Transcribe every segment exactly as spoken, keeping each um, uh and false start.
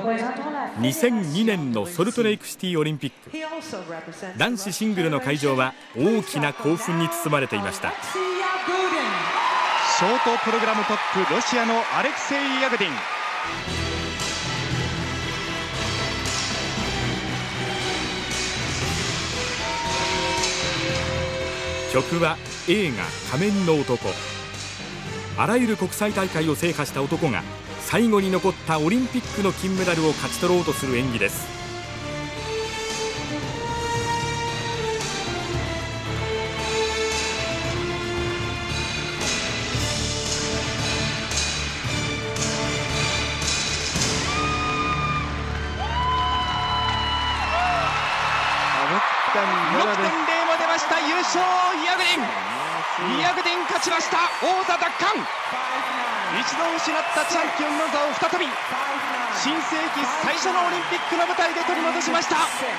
にせんにねんのソルトレイクシティオリンピック、男子シングルの会場は大きな興奮に包まれていました。 ショートプログラムトップ、ロシアのアレクセイ・ヤグディン。 曲は映画「仮面の男」。あらゆる国際大会を制覇した男が最後に残ったオリンピックの金メダルを勝ち取ろうとする演技です。 ろくてんゼロ も出ました。優勝ヤグディン。ヤグディン勝ちました。王座奪還。一度失ったチャンピオンの座を再び新世紀最初のオリンピックの舞台で取り戻しました。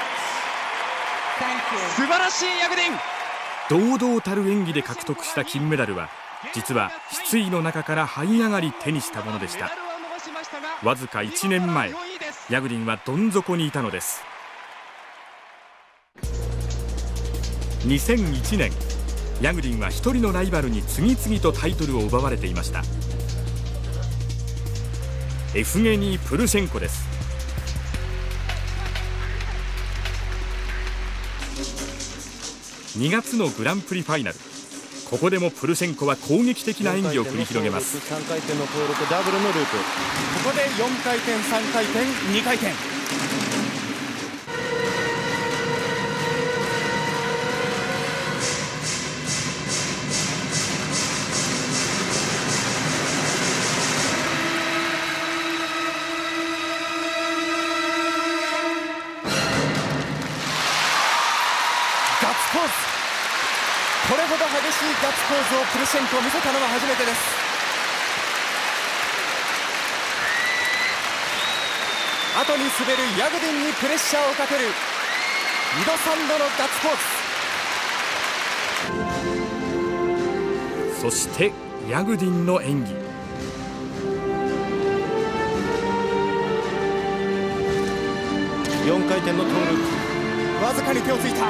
素晴らしいヤグディン。堂々たる演技で獲得した金メダルは実は失意の中から這い上がり手にしたものでした。わずかいちねんまえ、ヤグディンはどん底にいたのです。にせんいちねん、ヤグディンは一人のライバルに次々とタイトルを奪われていました。エフゲニー・プルシェンコです。にがつのグランプリファイナル、ここでもプルシェンコは攻撃的な演技を繰り広げます。 さんかいてんの登録、ダブルのループ、ここでよんかいてん、さんかいてん、にかいてん。ポーズ、これほど激しいガッツポーズをプルシェンコを見せたのは初めてです。後に滑るヤグディンにプレッシャーをかけるにどさんどのガッツポーズ。そしてヤグディンの演技。 よんかいてんのトーループ、わずかに手をついた。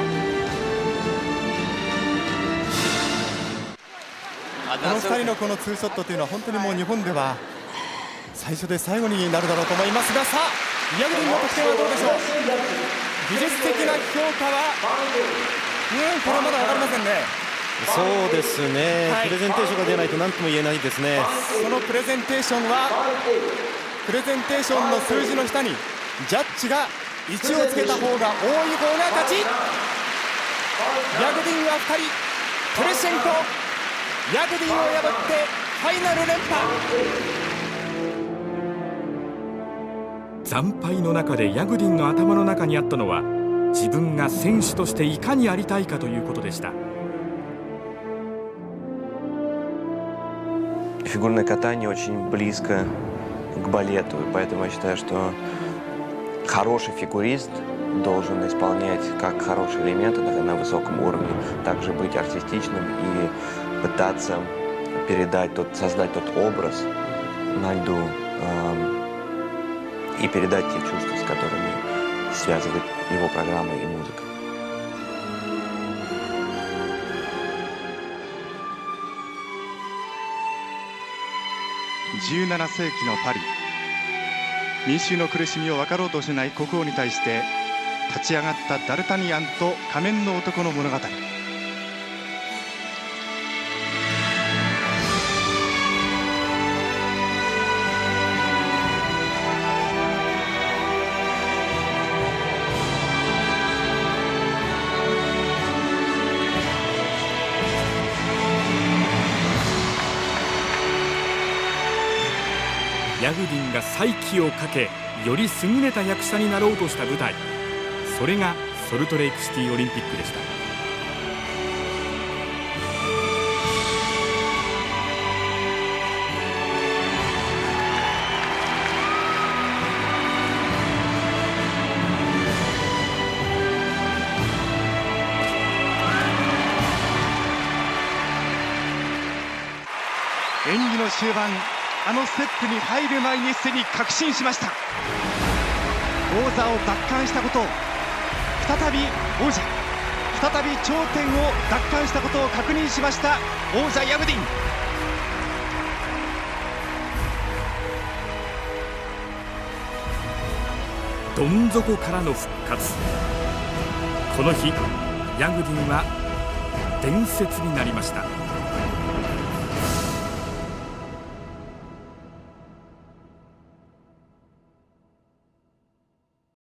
このふたりのこのツーショットというのは本当にもう日本では最初で最後になるだろうと思いますが、さあヤグディンの得点はどうでしょう。技術的な評価はうんこれはまだ分かりませんね。 そうですね、はい、プレゼンテーションが出ないと何とも言えないですね。 そのプレゼンテーションはプレゼンテーションの数字の下にジャッジがいちをつけた方が多い方が勝ち。ヤグディンはふたり、プレシェンコ、ヤグディンを破ってファイナル連覇。惨敗の中でヤグディンの頭の中にあったのは、自分が選手としていかにありたいかということでした。 Фигурное катание очень близко к балету, поэтому я считаю, что хороший фигурист должен исполнять как хорошие элементы на высоком уровне, также быть артистичным и пытаться передать тот, создать тот образ на льду э, и передать те чувства, с которыми связывает его программа и музыка. じゅうななせいきのパリ、民衆の苦しみを分かろうとしない国王に対して立ち上がったダルタニアンと仮面の男の物語。 ヤグディンが再起をかけ、より優れた役者になろうとした舞台、それがソルトレイクシティオリンピックでした。 演技の終盤、あのステップに入る前にすでに確信しました。 王座を奪還したことを、再び王者、再び頂点を奪還したことを確認しました王者ヤグディン。 どん底からの復活。この日ヤグディンは伝説になりました。